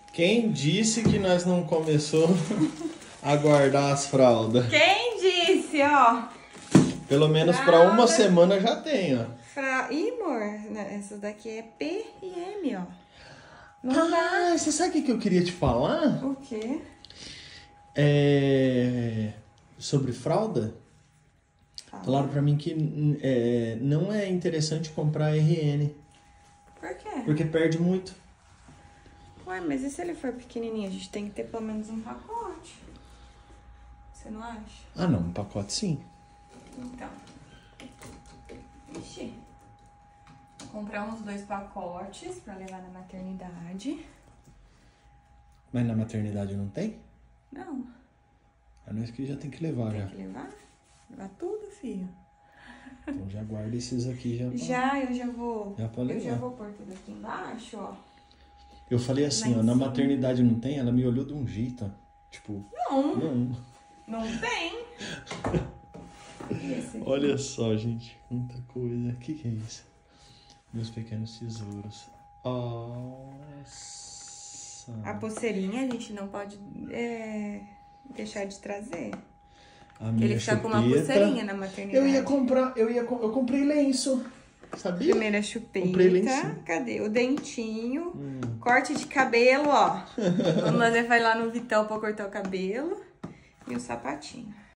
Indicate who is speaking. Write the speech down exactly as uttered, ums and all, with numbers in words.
Speaker 1: Quem disse que nós não começou a guardar as fraldas?
Speaker 2: Quem disse, ó?
Speaker 1: Pelo menos
Speaker 2: Fralda.
Speaker 1: pra uma semana já tem, ó.
Speaker 2: Fra... Ih, amor, essa daqui é P e M, ó. Não
Speaker 1: ah,
Speaker 2: dá.
Speaker 1: você sabe o que que eu queria te falar?
Speaker 2: O quê?
Speaker 1: É... Sobre fralda?
Speaker 2: Fala.
Speaker 1: Falaram pra mim que é, não é interessante comprar R N.
Speaker 2: Por quê?
Speaker 1: Porque perde muito.
Speaker 2: Ué, mas e se ele for pequenininho? A gente tem que ter pelo menos um pacote. Você não acha?
Speaker 1: Ah, não. Um pacote sim.
Speaker 2: Então. Ixi. Vou comprar uns dois pacotes pra levar na maternidade.
Speaker 1: Mas na maternidade não tem?
Speaker 2: Não.
Speaker 1: Ah, não, isso que já tem que levar
Speaker 2: Tem
Speaker 1: já.
Speaker 2: que levar? Levar tudo, filho.
Speaker 1: Então já guarda esses aqui já. Pra...
Speaker 2: Já, eu já vou.
Speaker 1: Já pra
Speaker 2: eu
Speaker 1: levar.
Speaker 2: já vou pôr tudo aqui embaixo, ó.
Speaker 1: Eu falei assim,
Speaker 2: Lá
Speaker 1: ó,
Speaker 2: em
Speaker 1: na
Speaker 2: cima.
Speaker 1: maternidade não tem? Ela me olhou de um jeito, ó. Tipo,
Speaker 2: Não,
Speaker 1: não.
Speaker 2: não tem. E esse aqui?
Speaker 1: Olha só, gente. Muita coisa. O que que é isso? Meus pequenos tesouros. Nossa.
Speaker 2: A pulseirinha a gente não pode é, deixar de trazer.
Speaker 1: A minha
Speaker 2: Ele está com uma
Speaker 1: chupeta.
Speaker 2: pulseirinha na maternidade.
Speaker 1: Eu ia comprar, eu ia, com- eu comprei lenço. Sabia?
Speaker 2: Primeira
Speaker 1: Comprei lenço.
Speaker 2: chupeta. Cadê? O dentinho.
Speaker 1: Hum.
Speaker 2: Corte de cabelo, ó. Quando nós vai lá no Vitão pra cortar o cabelo. E o sapatinho.